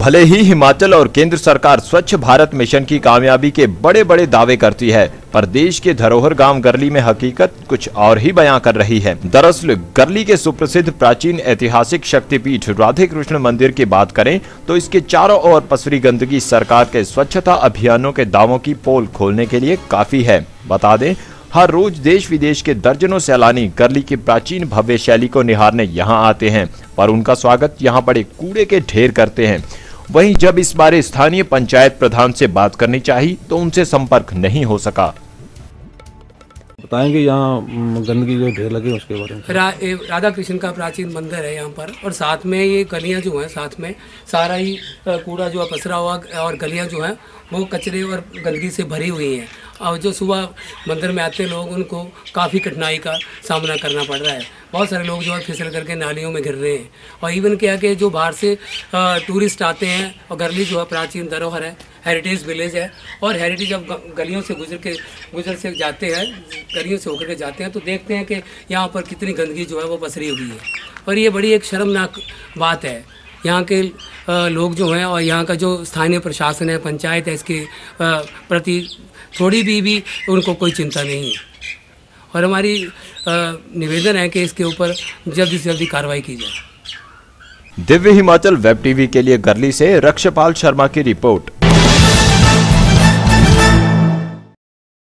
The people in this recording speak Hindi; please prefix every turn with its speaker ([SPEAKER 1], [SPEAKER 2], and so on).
[SPEAKER 1] भले ही हिमाचल और केंद्र सरकार स्वच्छ भारत मिशन की कामयाबी के बड़े बड़े दावे करती है, पर देश के धरोहर गांव गरली में हकीकत कुछ और ही बयां कर रही है। दरअसल गरली के सुप्रसिद्ध प्राचीन ऐतिहासिक शक्तिपीठ राधे कृष्ण मंदिर की बात करें तो इसके चारों ओर पसरी गंदगी सरकार के स्वच्छता अभियानों के दावों की पोल खोलने के लिए काफी है। बता दें, हर रोज देश विदेश के दर्जनों सैलानी गरली की प्राचीन भव्य शैली को निहारने यहां आते हैं, पर उनका स्वागत यहां बड़े कूड़े के ढेर करते हैं। वहीं जब इस बारे स्थानीय पंचायत प्रधान से बात करनी चाहिए तो उनसे संपर्क नहीं हो सका।
[SPEAKER 2] बताएंगे यहाँ गंदगी जो ढेर लगे उसके बारे में।
[SPEAKER 3] राधा कृष्ण का प्राचीन मंदिर है यहाँ पर, और साथ में ये गलियाँ जो हैं, साथ में सारा ही कूड़ा जो है पसरा हुआ, और गलियाँ जो हैं वो कचरे और गंदगी से भरी हुई हैं। और जो सुबह मंदिर में आते लोग, उनको काफ़ी कठिनाई का सामना करना पड़ रहा है। बहुत सारे लोग जो है फिसल करके नालियों में गिर रहे हैं। और इवन क्या कि जो बाहर से टूरिस्ट आते हैं, और गरली जो है प्राचीन धरोहर है, हेरिटेज विलेज है, और हेरिटेज जब गलियों से गुजर से जाते हैं, गलियों से होकर के जाते हैं, तो देखते हैं कि यहाँ पर कितनी गंदगी जो है वो पसरी हुई है। और ये बड़ी एक शर्मनाक बात है। यहाँ के लोग जो हैं और यहाँ का जो स्थानीय प्रशासन है, पंचायत है, इसके प्रति थोड़ी भी उनको कोई चिंता नहीं है। और हमारी निवेदन है कि इसके ऊपर जल्दी से जल्दी कार्रवाई की जाए।
[SPEAKER 1] दिव्य हिमाचल वेब टीवी के लिए गरली से रक्षपाल शर्मा की रिपोर्ट।